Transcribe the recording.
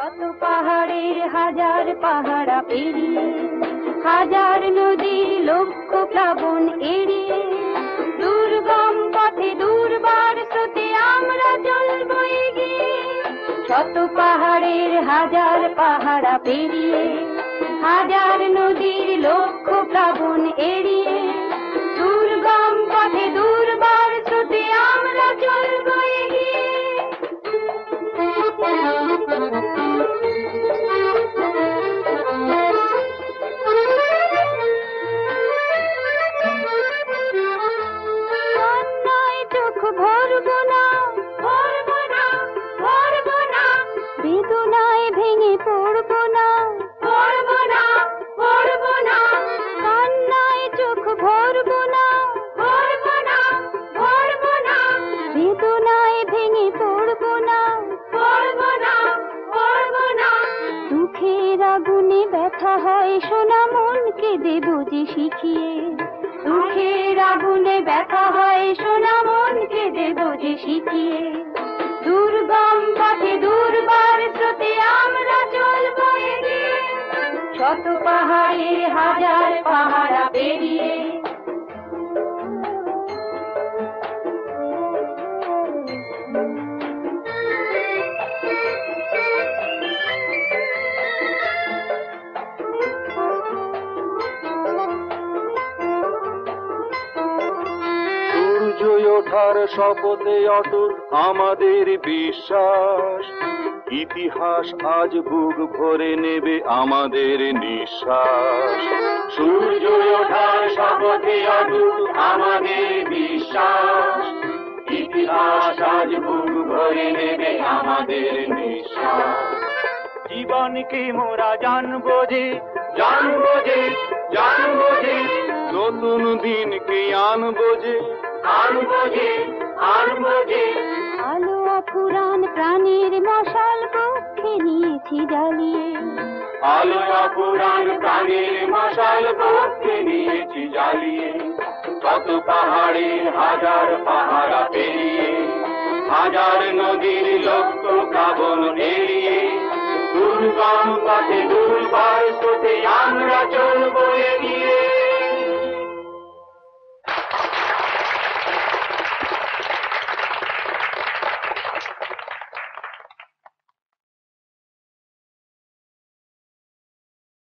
শত পাহাড়ের হাজার পাহারা পেরিয়ে, হাজার নদীর লক্ষ প্লাবন এড়িয়ে, দুর্গম পথে দুর্বার স্রোতে আমরা চলবো এগিয়ে। শত পাহাড়ের হাজার পাহারা পেরিয়ে, হাজার নদীর লক্ষ প্লাবন এড়িয়ে, দুর্গম পথে দুর্বার স্রোতে আমরা চলবো এগিয়ে। কান্নায় চোখ ভরবো না, ভরবো না, ভরবো না, বেদনায় ভেঙে পড়বো না, পড়বো না, পড়বো না, কান্নায় চোখ ভরবো না, ভরবো না, ভরবো না, বেদনায় ভেঙে পড়বো না, পড়বো না, পড়বো না। দুঃখের আগুনে ব্যথা হয় সোনা মনকে দেব যে শিখিয়ে, দুঃখের আগুনে ব্যথা হয় সোনা মনকে দেব যে শিখিয়ে, দুর্গম পথে দুর্বার স্রোতে আমরা চলবো এগিয়ে। শত পাহাড়ে হাজার পাহারা পেরিয়ে, সূর্য ওঠার শপথে অটুট আমাদের বিশ্বাস, ইতিহাস আজ বুক ভরে নেবে আমাদের নিঃশ্বাস। সূর্য ওঠার শপথে অটুট আমাদের বিশ্বাস, ইতিহাস আজ বুক ভরে নেবে আমাদের নিঃশ্বাস। জীবনকে মোরা জানবো যে, জানবো যে, জানবো যে, নতুন দিনকে আনবো যে, আনবো যে, আনবো যে। আলো অফুরান প্রাণের মশাল পক্ষে নিয়েছি জ্বালিয়ে, আলো অফুরান প্রাণের মশাল পক্ষে নিয়েছি জ্বালিয়ে। কত পাহাড়ে হাজার পাহারা পেরিয়ে, হাজার নদীর লক্ষ প্লাবন এড়িয়ে, দুর্গম পথে দুর্বার স্রোতে আমরা চলবো এগিয়ে।